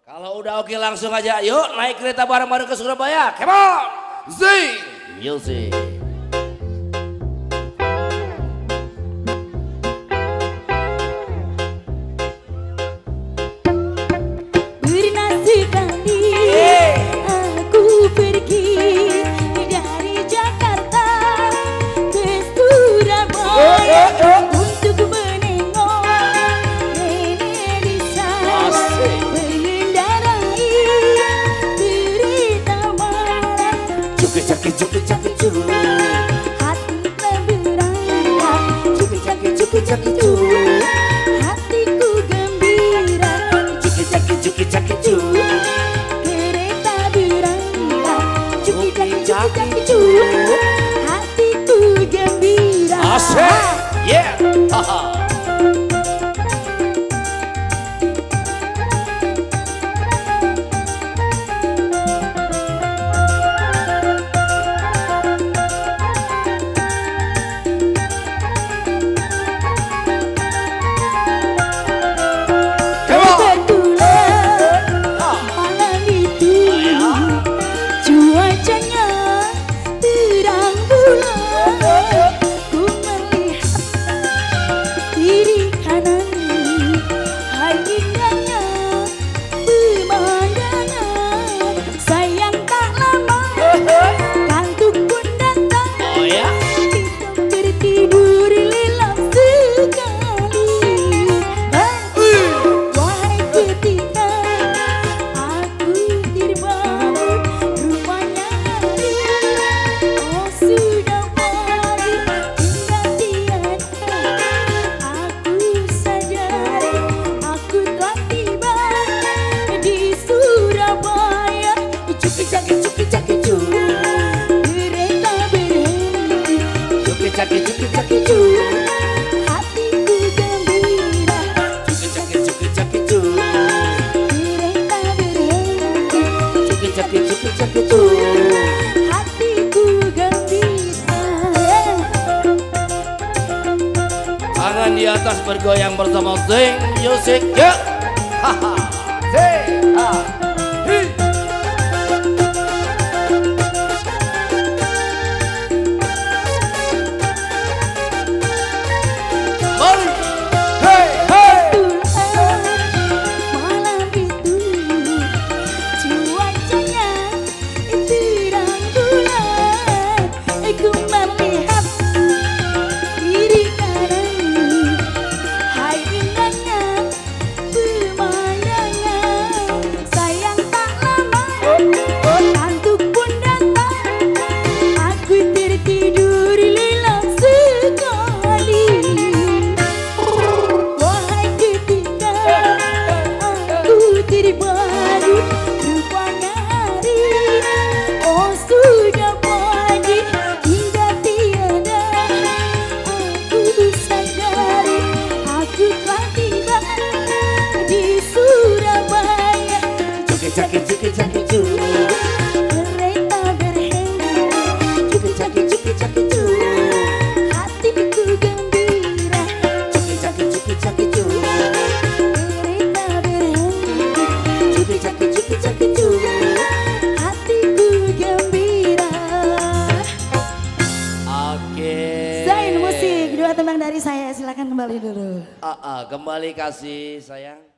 Kalau udah oke langsung aja yuk naik kereta bareng-bareng ke Surabaya. Come on, sing music. Hatiku gembira, kereta berangkat, hatiku gembira. Asik, yeah, haha. Hatiku gembira, kereta berhenti, hatiku gembira. Tangan di atas bergoyang bersama sing music, yuk, haha, sing, ha. Musik, dua tembang dari saya, silakan kembali dulu. Kembali kasih sayang.